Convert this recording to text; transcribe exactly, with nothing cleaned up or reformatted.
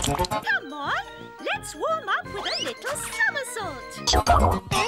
Come on, let's warm up with a little somersault.